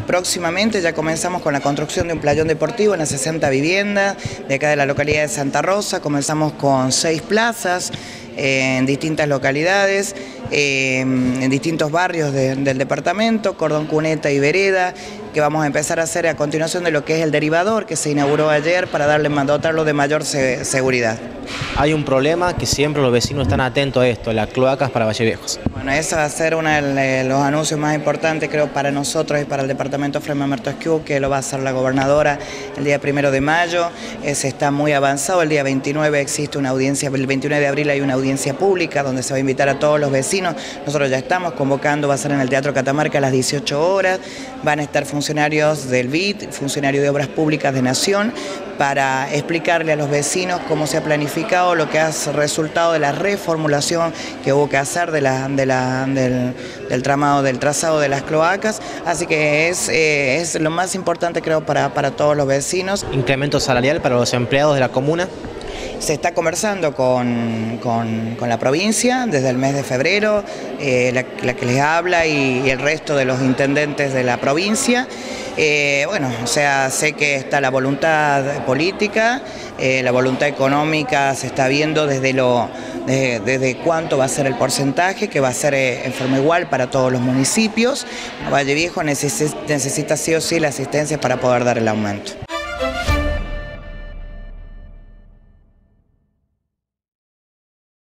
próximamente ya comenzamos con la construcción de un playón deportivo en las 60 viviendas de acá de la localidad de Santa Rosa. Comenzamos con 6 plazas en distintas localidades, en distintos barrios del departamento, Cordón Cuneta y Vereda, que vamos a empezar a hacer a continuación de lo que es el derivador que se inauguró ayer para dotarlo de mayor seguridad. Hay un problema que siempre los vecinos están atentos a esto, las cloacas para Valle Viejos. Bueno, ese va a ser uno de los anuncios más importantes, creo, para nosotros y para el departamento Frema Mertosquieu, que lo va a hacer la gobernadora el día 1 de mayo. Se está muy avanzado, el día 29 existe una audiencia, el 29 de abril hay una audiencia pública donde se va a invitar a todos los vecinos. Nosotros ya estamos convocando, va a ser en el Teatro Catamarca a las 18 horas, van a estar funcionarios del BID, funcionarios de Obras Públicas de Nación, para explicarle a los vecinos cómo se ha planificado lo que ha resultado de la reformulación que hubo que hacer del trazado de las cloacas, así que es lo más importante, creo, para todos los vecinos. ¿Incremento salarial para los empleados de la comuna? Se está conversando con la provincia desde el mes de febrero, la que les habla y el resto de los intendentes de la provincia. Bueno, o sea, sé que está la voluntad política, la voluntad económica se está viendo desde cuánto va a ser el porcentaje, que va a ser en forma igual para todos los municipios. Valle Viejo necesita sí o sí la asistencia para poder dar el aumento.